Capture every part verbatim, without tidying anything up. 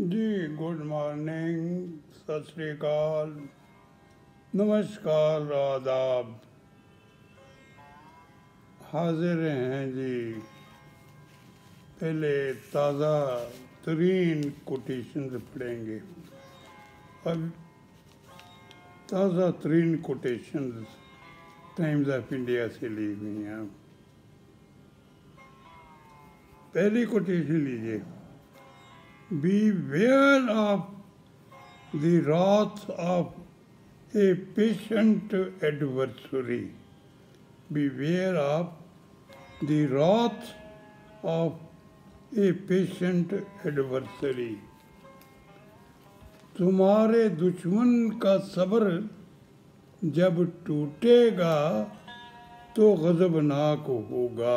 जी good morning, सत श्री अकाल, नमस्कार, आदाब। हाजिर हैं जी। पहले ताज़ा तरीन कोटेशन पढ़ेंगे। अब ताज़ा तरीन कोटेशन टाइम्स ऑफ इंडिया से ली हुई हैं। पहली कोटेशन लीजिए। Beware of the wrath of a patient adversary. Beware of the wrath of a patient adversary. तुम्हारे दुश्मन का सब्र जब टूटेगा तो गज़बनाक होगा।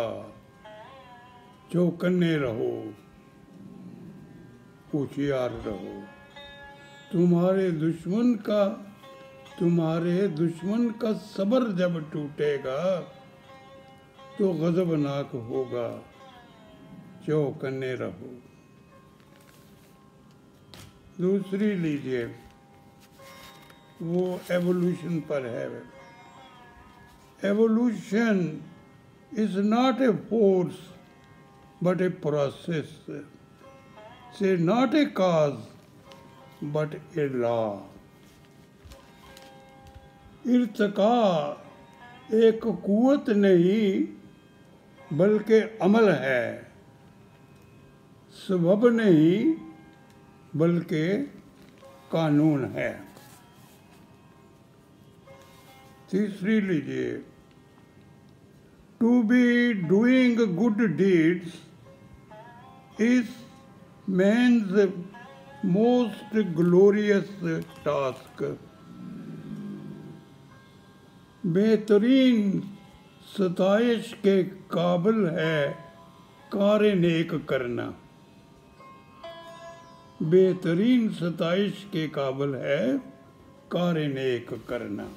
चौकन्ने रहो, होशियार रहो। तुम्हारे दुश्मन का तुम्हारे दुश्मन का सब्र जब टूटेगा तो गज़बनाक होगा। चौकन्ने रहो। दूसरी लीजिए, वो एवोल्यूशन पर है। Evolution is not a force but a process. Say not a cause, but a law. इर्तिका एक कुव्वत नहीं बल्कि अमल है। सबब नहीं बल्कि कानून है। तीसरी लीजिए। To be doing good deeds is man's most glorious task. बेहतरीन सताइश के काबिल है कार्य नेक करना। बेहतरीन सताइश के काबिल है कार्य नेक करना।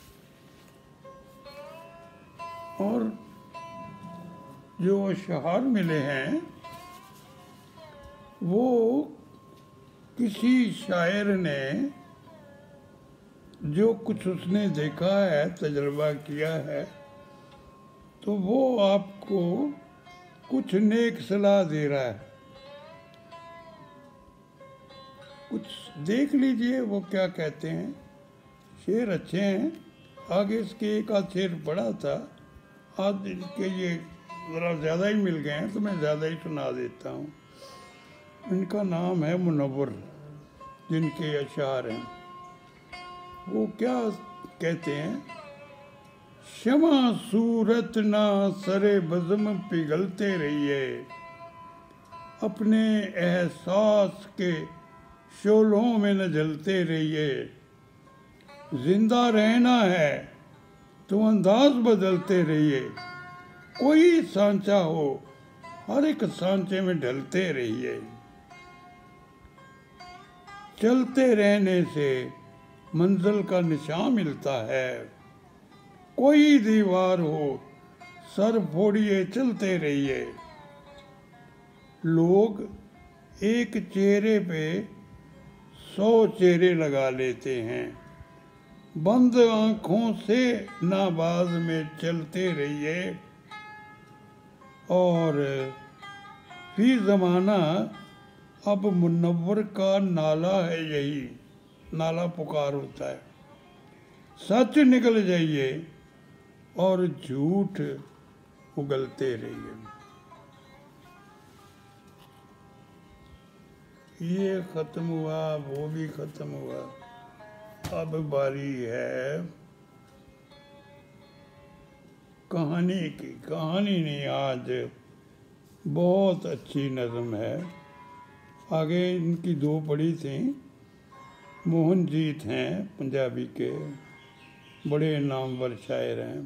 और जो अशआर मिले हैं वो किसी शायर ने जो कुछ उसने देखा है, तजुर्बा किया है, तो वो आपको कुछ नेक सलाह दे रहा है। कुछ देख लीजिए वो क्या कहते हैं। शेर अच्छे हैं। आगे इसके एक आध शेर पढ़ा था, आज इनके ये ज़रा ज़्यादा ही मिल गए हैं तो मैं ज़्यादा ही सुना देता हूँ। इनका नाम है मुनव्वर, जिनके अशार हैं। वो क्या कहते हैं। शमा सूरत ना सरे बज़म पिघलते रहिए, अपने एहसास के शोलों में न जलते रहिए। जिंदा रहना है तो अंदाज बदलते रहिए। कोई सांचा हो हर एक सांचे में ढलते रहिए। चलते रहने से मंजिल का निशान मिलता है। कोई दीवार हो सर फोड़िए चलते रहिए। लोग एक चेहरे पे सौ चेहरे लगा लेते हैं। बंद आंखों से नाबाज में चलते रहिए। और फी ज़माना अब मुनव्वर का नाला है, यही नाला पुकार होता है। सच निकल जाइए और झूठ उगलते रहिए। ये ख़त्म हुआ, वो भी ख़त्म हुआ। अब बारी है कहानी की। कहानी नहीं, आज बहुत अच्छी नज़म है। आगे इनकी दो पढ़ी थी। मोहनजीत हैं पंजाबी के, बड़े नामवर शायर हैं।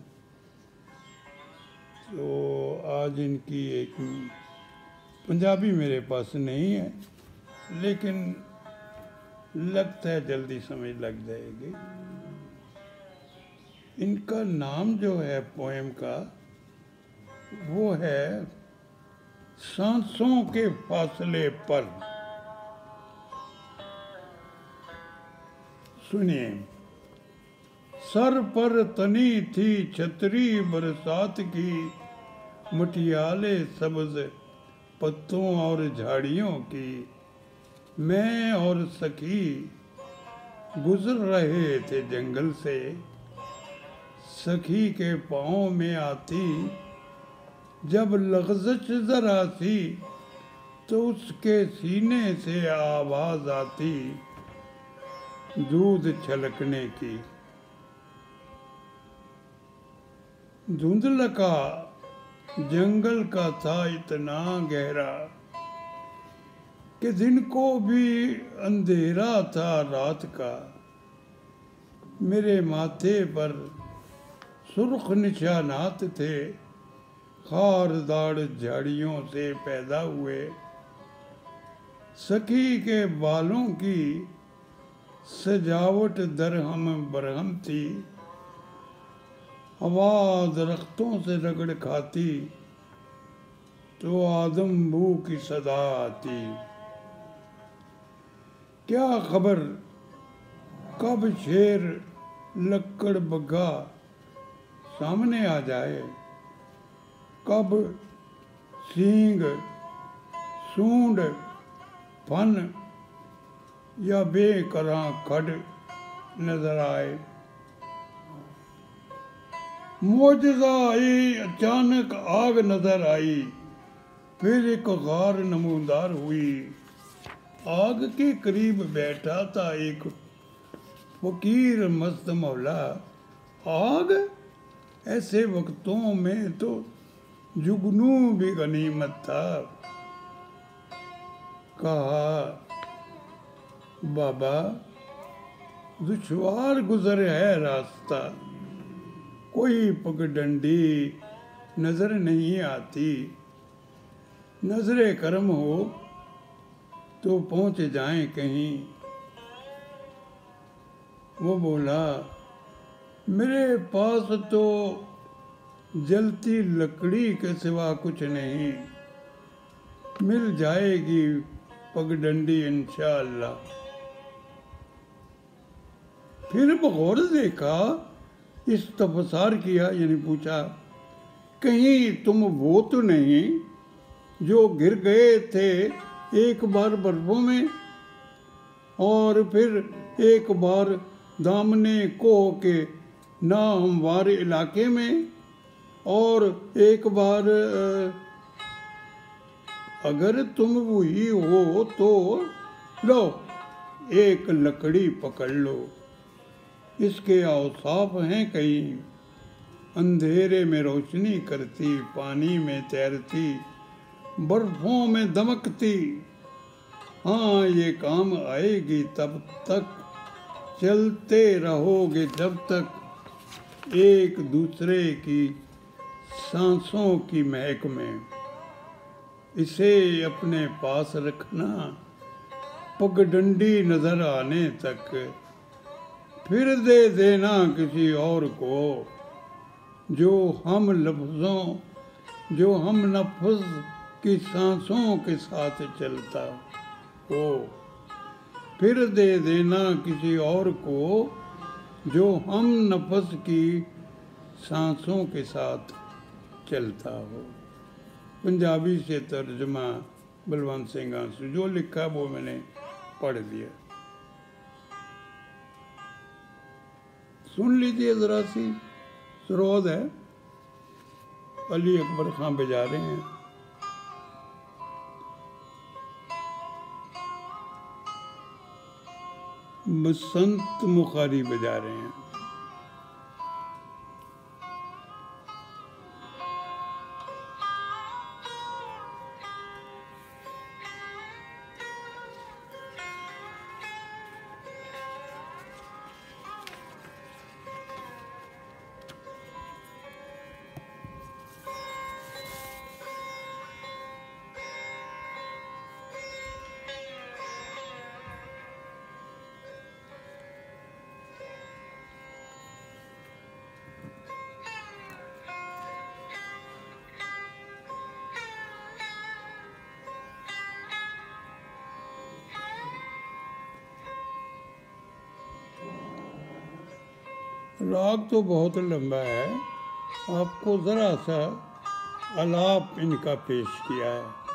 तो आज इनकी एक पंजाबी मेरे पास नहीं है, लेकिन लगता है जल्दी समझ लग जाएगी। इनका नाम जो है पोएम का, वो है सांसों के फासले पर। सुनिए। सर पर तनी थी छतरी बरसात की, मटियाले सब्ज पत्तों और झाड़ियों की। मैं और सखी गुजर रहे थे जंगल से, सखी के पाँव में आती जब लग़ज़श ज़रा सी, तो उसके सीने से आवाज़ आती दूध छलकने की। धुंधलका जंगल का था इतना गहरा कि दिन को भी अंधेरा था रात का। मेरे माथे पर सुर्ख निशानात थे, खारदार झाड़ियों से पैदा हुए। सखी के बालों की सजावट दरहम बरहम थी, हवा दरख्तों से रगड़ खाती तो आदम बू की सदा आती। क्या खबर कब शेर लक्कड़ बग्गा सामने आ जाए, कब सींग सूंड फन या बेकरां खड नजर आए। मौजज़ा आई, अचानक आग नजर आई, फिर एक गार नमूदार हुई। आग के करीब बैठा था एक फकीर मस्त मौला। आग ऐसे वक्तों में तो जुगनू भी गनीमत था। कहा, बाबा दुश्वार गुजर है रास्ता, कोई पगडंडी नजर नहीं आती। नजरे करम हो तो पहुंच जाएं कहीं। वो बोला, मेरे पास तो जलती लकड़ी के सिवा कुछ नहीं, मिल जाएगी पगडंडी इंशाअल्लाह। फिर बगौर देखा, इस्तफसार किया, यानी पूछा, कहीं तुम वो तो नहीं जो गिर गए थे एक बार बर्फों में और फिर एक बार दामने कोह के नाहमवार इलाके में और एक बार अगर तुम वही हो तो लो एक लकड़ी पकड़ लो, इसके औसाफ हैं कई। अंधेरे में रोशनी करती, पानी में तैरती, बर्फों में दमकती। हाँ ये काम आएगी तब तक, चलते रहोगे जब तक एक दूसरे की सांसों की महक में। इसे अपने पास रखना पगडंडी नजर आने तक, फिर दे देना किसी और को जो हम लफ्ज़ों जो हम नफ्स की सांसों के साथ चलता हो। फिर दे देना किसी और को जो हम नफ्स की सांसों के साथ चलता हो। पंजाबी से तर्जुमा बलवंत सिंह आंसू। जो लिखा वो मैंने पढ़ लिया। सुन लीजिए जरा सी, सरोद है, अली अकबर खां बजा रहे हैं। बसंत मुखारी बजा रहे हैं। राग तो बहुत लंबा है, आपको ज़रा सा आलाप इनका पेश किया है।